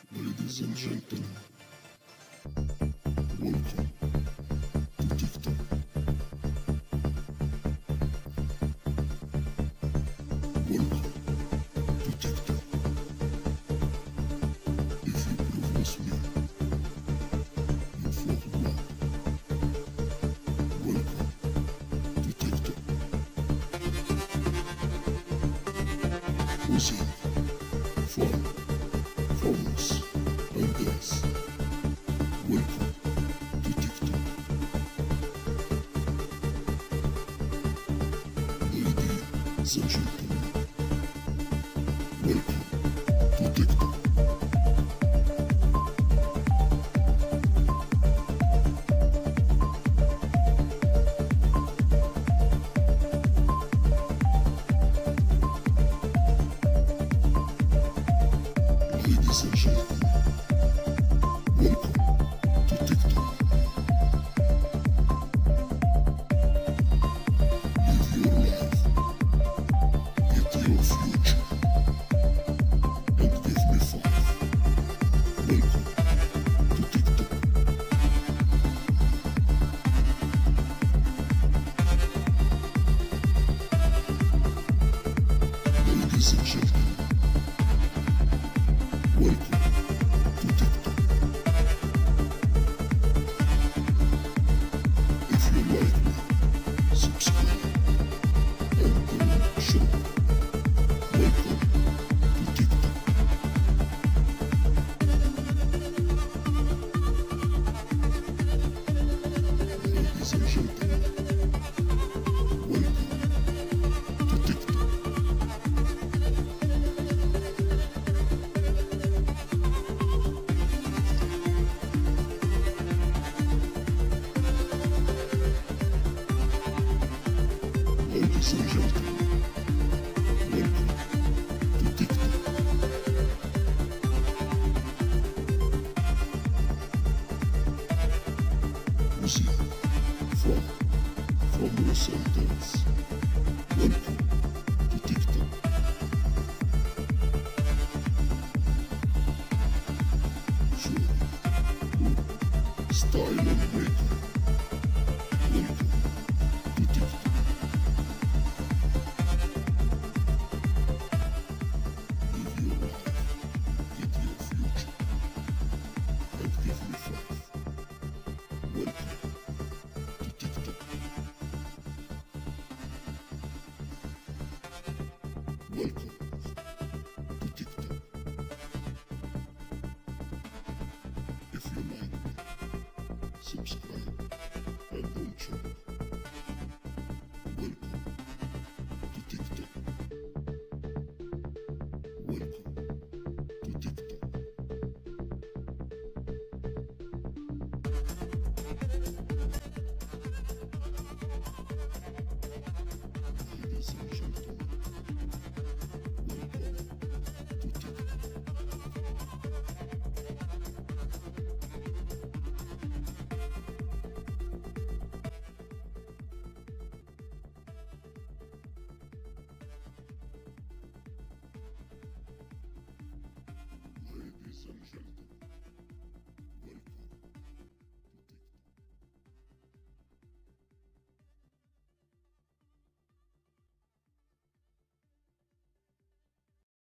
Ladies and gentlemen, welcome to TikTok. Welcome to TikTok. If you provoke me, you fall back. Welcome to TikTok. Music, fun, focus, and dance. Welcome to TikTok. Ladies and gentlemen, welcome to TikTok. Ladies and gentlemen, welcome to TikTok. Live your life, get your future, and give me fun. Welcome to TikTok. Ladies and gentlemen, welcome to TikTok. If you like me, subscribe and show. Welcome to TikTok. Ladies and gentlemen, welcome to TikTok. Ladies and gentlemen, welcome to TikTok. Music, fun, fabulous and dance. Welcome to TikTok. Show, look, style and makeup. Welcome to TikTok. Live your life, get your future, and give me five. Welcome to TikTok. Welcome